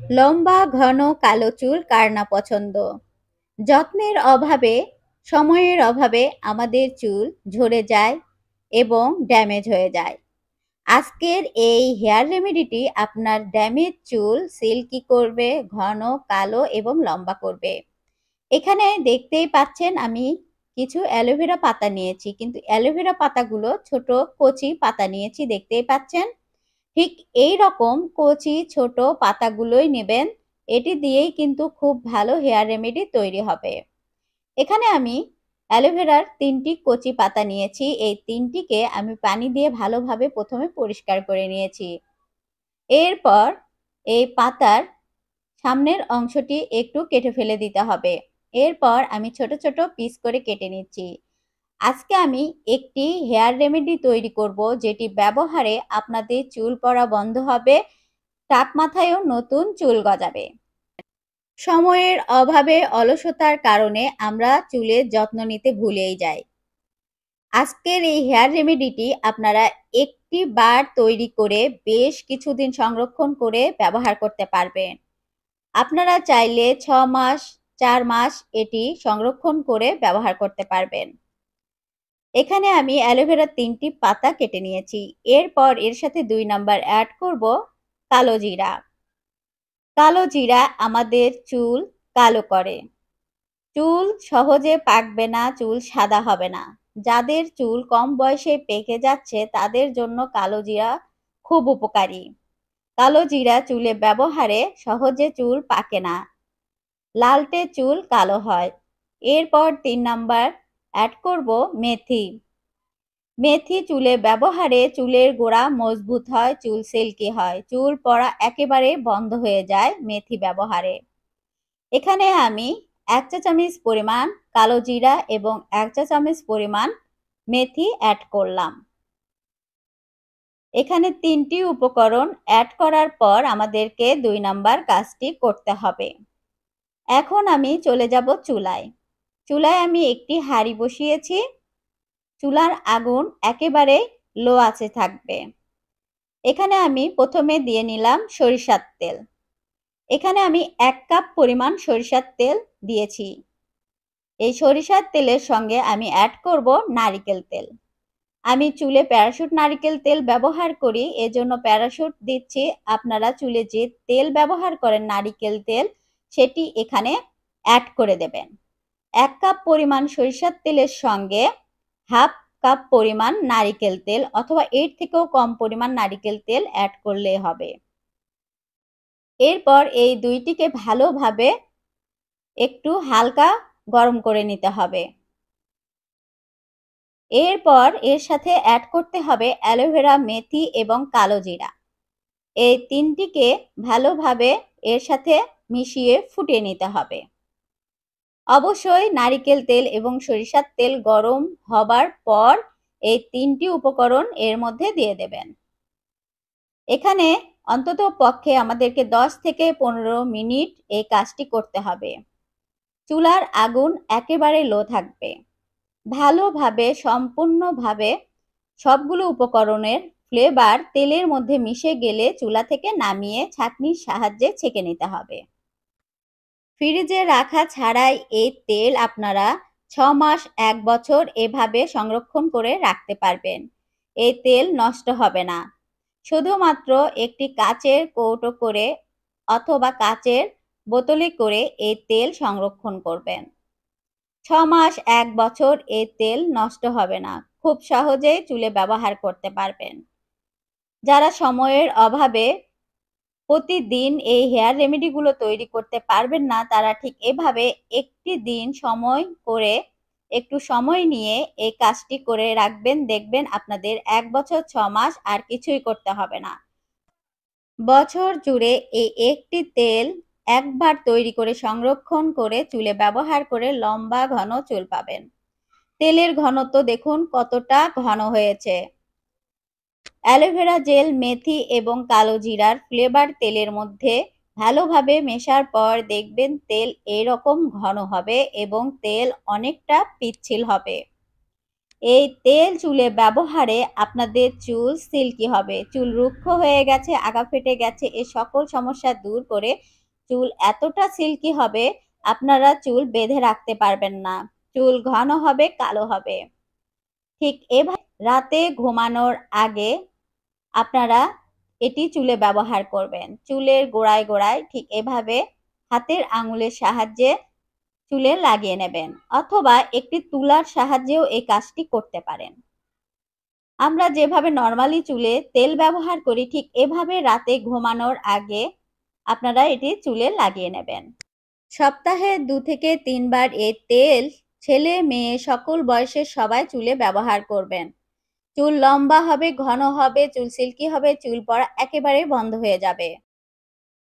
লম্বা ঘন কালো চুল কার না পছন্দ? যত্নের অভাবে, সময়ের অভাবে আমাদের চুল ঝরে যায় এবং ড্যামেজ হয়ে যায়। আজকের এই হেয়ার রেমেডিটি আপনার ড্যামেজ চুল সিল্কি করবে, ঘন, কালো এবং লম্বা করবে। এখানে দেখতেই পাচ্ছেন আমি কিছু অ্যালোভেরা পাতা নিয়েছি, কিন্তু অ্যালোভেরা পাতাগুলো ছোট কচি পাতা নিয়েছি, দেখতেই পাচ্ছেন। ঠিক এই রকম কচি ছোট পাতাগুলোই নেবেন। এটি দিয়েই কিন্তু খুব ভালো হেয়ার রেমেডি তৈরি হবে। এখানে আমি অ্যালোভেরার ৩টি কচি পাতা নিয়েছি। এই ৩টিকে আমি পানি দিয়ে ভালোভাবে প্রথমে পরিষ্কার করে নিয়েছি। এরপর এই পাতার সামনের অংশটি একটু কেটে ফেলে দিতে হবে। এরপর আমি ছোট ছোট পিস করে কেটে নিচ্ছি। আজকে আমি একটি হেয়ার রেমেডি তৈরি করব, যেটি ব্যবহারে আপনাদের চুল পড়া বন্ধ হবে, টাক মাথায়ও নতুন চুল গজাবে। সময়ের অভাবে, অলসতার কারণে আমরা চুলের যত্ন নিতে ভুলেই যাই। আজকের এই হেয়ার রেমেডিটি আপনারা একটি বার তৈরি করে বেশ কিছুদিন সংরক্ষণ করে ব্যবহার করতে পারবেন। আপনারা চাইলে ৬ মাস, ৪ মাস এটি সংরক্ষণ করে ব্যবহার করতে পারবেন। এখানে আমি অ্যালোভেরার ৩টি পাতা কেটে নিয়েছি। এরপর এর সাথে ২ নাম্বার অ্যাড করব কালো জিরা। কালো জিরা আমাদের চুল কালো করে। চুল সহজে পাকবে না, চুল সাদা হবে না। যাদের চুল কম বয়সে পেকে যাচ্ছে তাদের জন্য কালো জিরা খুব উপকারী। কালো জিরা চুলে ব্যবহারে সহজে চুল পাকে না, লালটে চুল কালো হয়। এরপর ৩ নাম্বার অ্যাড করব মেথি। মেথি চুলে ব্যবহারে চুলের গোড়া মজবুত হয়, চুল সিল্কি হয়, চুল পড়া একেবারে বন্ধ হয়ে যায় মেথি ব্যবহারে। এখানে আমি ১ চা চামচ পরিমাণ কালো জিরা এবং ১ চা চামচ পরিমাণ মেথি অ্যাড করলাম। এখানে ৩টি উপকরণ অ্যাড করার পর আমাদেরকে ২ নাম্বার কাজটি করতে হবে। এখন আমি চলে যাব চুলায়। চুলায় আমি একটি হাঁড়ি বসিয়েছি। চুলার আগুন একেবারে লো আঁচে থাকবে। এখানে আমি প্রথমে দিয়ে নিলাম সরিষার তেল। এখানে আমি ১ কাপ পরিমাণ সরিষার তেল দিয়েছি। এই সরিষার তেলের সঙ্গে আমি অ্যাড করব নারিকেল তেল। আমি চুলে প্যারাশুট নারিকেল তেল ব্যবহার করি, এজন্য প্যারাশুট দিচ্ছি। আপনারা চুলে যে তেল ব্যবহার করেন নারিকেল তেল, সেটি এখানে অ্যাড করে দেবেন। ১ কাপ পরিমাণ সরিষার তেলের সঙ্গে হাফ কাপ পরিমাণ নারিকেল তেল অথবা এর থেকেও কম পরিমাণ নারিকেল তেল অ্যাড করলেই হবে। এরপর এই দুইটিকে ভালোভাবে একটু হালকা গরম করে নিতে হবে। এরপর এর সাথে অ্যাড করতে হবে অ্যালোভেরা, মেথি এবং কালো জিরা। এই ৩টিকে ভালোভাবে এর সাথে মিশিয়ে ফুটিয়ে নিতে হবে। অবশ্যই নারিকেল তেল এবং সরিষার তেল গরম হবার পর এই ৩টি উপকরণ এর মধ্যে দিয়ে দেবেন। এখানে অন্তত পক্ষে আমাদেরকে ১০ থেকে ১৫ মিনিট এই কাজটি করতে হবে। চুলার আগুন একেবারে লো থাকবে। ভালোভাবে সম্পূর্ণভাবে সবগুলো উপকরণের ফ্লেভার তেলের মধ্যে মিশে গেলে চুলা থেকে নামিয়ে ছাঁকনির সাহায্যে ছেঁকে নিতে হবে। ফ্রিজে রাখা ছাড়াই এই তেল আপনারা ৬ মাস, ১ বছর এভাবে সংরক্ষণ করে রাখতে পারবেন। এই তেল নষ্ট হবে না। শুধুমাত্র একটি কাচের কৌটো করে অথবা কাচের বোতলে করে এই তেল সংরক্ষণ করবেন। ৬ মাস, ১ বছর এই তেল নষ্ট হবে না। খুব সহজেই চুলে ব্যবহার করতে পারবেন। যারা সময়ের অভাবে প্রতিদিন এই হেয়ার রেমেডিগুলো তৈরি করতে পারবেন না, তারা ঠিক এভাবে একটি দিন সময় করে একটু সময় নিয়ে এই কাজটি করে রাখবেন। দেখবেন আপনাদের ১ বছর ৬ মাস আর কিছুই করতে হবে না। বছর জুড়ে এই একটি তেল একবার তৈরি করে সংরক্ষণ করে চুলে ব্যবহার করে লম্বা ঘন চুল পাবেন। তেলের ঘনত্ব দেখুন কতটা ঘন হয়েছে। অ্যালোভেরা জেল, মেথি এবং কালো জিরার ফ্লেভার তেলের মধ্যে ভালোভাবে মেশার পর দেখবেন তেল এরকম ঘন হবে এবং তেল অনেকটা পিচ্ছিল হবে। এই তেল চুলে ব্যবহারে আপনাদের চুল সিল্কি হবে, চুল রুক্ষ হয়ে গেছে, আগা ফেটে গেছে, এ সকল সমস্যা দূর করে চুল এতটা সিল্কি হবে আপনারা চুল বেঁধে রাখতে পারবেন না, চুল ঘন হবে, কালো হবে। ঠিক এভাবে রাতে ঘুমানোর আগে আপনারা এটি চুলে ব্যবহার করবেন। চুলের গোড়ায় গোড়ায় ঠিক এভাবে হাতের আঙুলের সাহায্যে চুলে লাগিয়ে নেবেন, অথবা একটি তুলার সাহায্যেও এই কাজটি করতে পারেন। আমরা যেভাবে নর্মালি চুলে তেল ব্যবহার করি ঠিক এভাবে রাতে ঘুমানোর আগে আপনারা এটি চুলে লাগিয়ে নেবেন। সপ্তাহে 2 থেকে 3 বার এই তেল ছেলে মেয়ে সকল বয়সের সবাই চুলে ব্যবহার করবেন। চুল লম্বা হবে, ঘন হবে, চুল সিল্কি হবে, চুল পড়া একেবারে বন্ধ হয়ে যাবে।